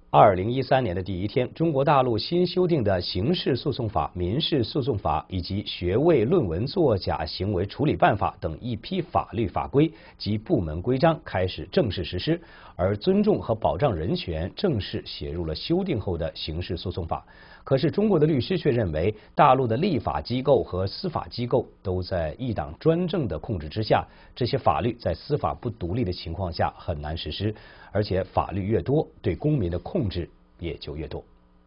2013年的第一天，中国大陆新修订的刑事诉讼法、民事诉讼法以及学位论文作假行为处理办法等一批法律法规及部门规章开始正式实施，而尊重和保障人权正式写入了修订后的刑事诉讼法。可是，中国的律师却认为，大陆的立法机构和司法机构都在一党专政的控制之下，这些法律在司法不独立的情况下很难实施，而且法律越多，对公民的控制也就越多。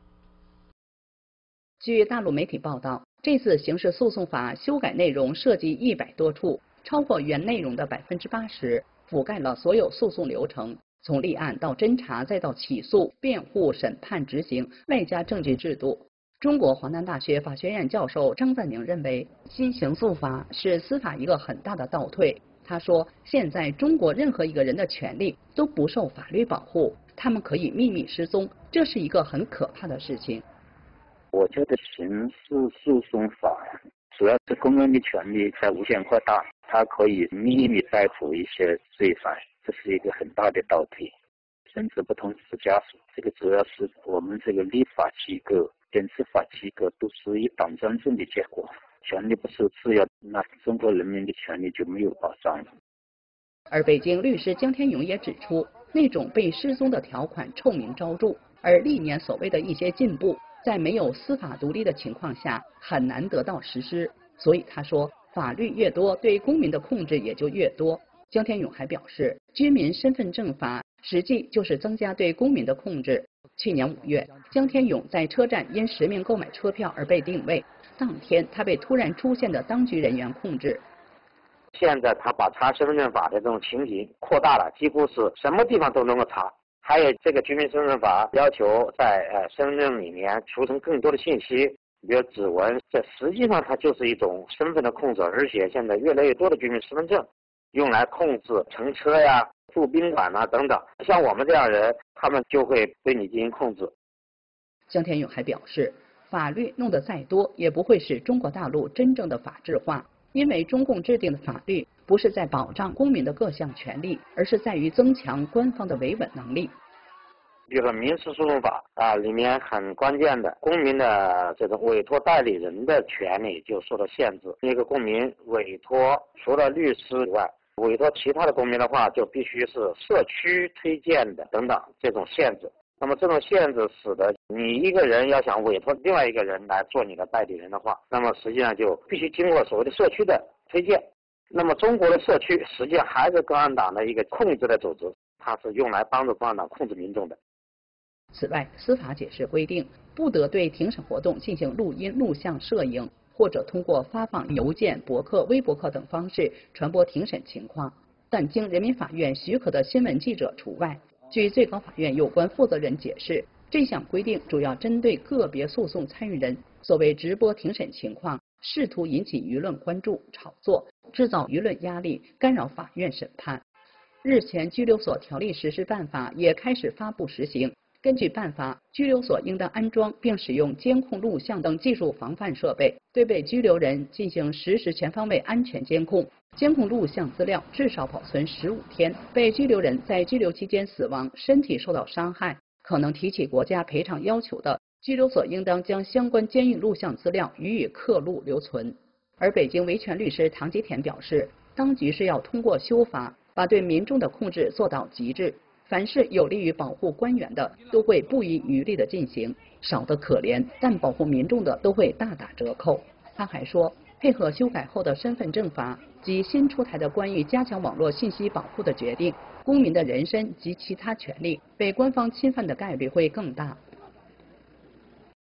据大陆媒体报道，这次刑事诉讼法修改内容涉及100多处，超过原内容的80%，覆盖了所有诉讼流程。从立案到侦查，再到起诉、辩护、审判、执行，外加证据制度。中国华南大学法学院教授张赞明认为，新刑诉法是司法一个很大的倒退。他说，现在中国任何一个人的权利都不受法律保护，他们可以秘密失踪，这是一个很可怕的事情。 我觉得刑事诉讼法主要是公人的权利在无限扩大，它可以秘密逮捕一些罪犯，这是一个很大的倒退。甚至不同时家属，这个主要是我们这个立法机构跟司法机构都是一党专政的结果，权利不受制约，那中国人民的权利就没有保障了。 而北京律师江天勇也指出，那种被失踪的条款臭名昭著，而历年所谓的一些进步，在没有司法独立的情况下很难得到实施。所以他说，法律越多，对公民的控制也就越多。江天勇还表示，居民身份证法实际就是增加对公民的控制。去年5月，江天勇在车站因实名购买车票而被定位，当天他被突然出现的当局人员控制。 现在他把查身份证法的这种情形扩大了，几乎是什么地方都能够查。还有这个居民身份法要求在身份证里面储存更多的信息，比如指纹，这实际上它就是一种身份的控制，而且现在越来越多的居民身份证用来控制乘车呀、住宾馆啊等等，像我们这样人，他们就会对你进行控制。 江天勇还表示，法律弄得再多，也不会使中国大陆真正的法治化，因为中共制定的法律不是在保障公民的各项权利，而是在于增强官方的维稳能力。 比如说民事诉讼法里面很关键的公民的这种委托代理人的权利就受到限制。一个公民委托除了律师以外，委托其他的公民的话，就必须是社区推荐的等等这种限制。那么这种限制使得你一个人要想委托另外一个人来做你的代理人的话，那么实际上就必须经过所谓的社区的推荐。那么中国的社区实际上还是共产党的一个控制的组织，它是用来帮助共产党控制民众的。 此外，司法解释规定，不得对庭审活动进行录音、录像、摄影，或者通过发放邮件、博客、微博客等方式传播庭审情况，但经人民法院许可的新闻记者除外。据最高法院有关负责人解释，这项规定主要针对个别诉讼参与人所谓直播庭审情况，试图引起舆论关注、炒作，制造舆论压力，干扰法院审判。日前，拘留所条例实施办法也开始发布实行。根据办法，拘留所应当安装并使用监控录像等技术防范设备，对被拘留人进行实时全方位安全监控。监控录像资料至少保存15天。被拘留人在拘留期间死亡、身体受到伤害，可能提起国家赔偿要求的，拘留所应当将相关监狱录像资料予以刻录留存。而北京维权律师唐吉田表示，当局是要通过修法，把对民众的控制做到极致。凡是有利于保护官员的，都会不遗余力地进行，少得可怜，但保护民众的都会大打折扣。他还说，配合修改后的身份证法及新出台的关于加强网络信息保护的决定，公民的人身及其他权利被官方侵犯的概率会更大。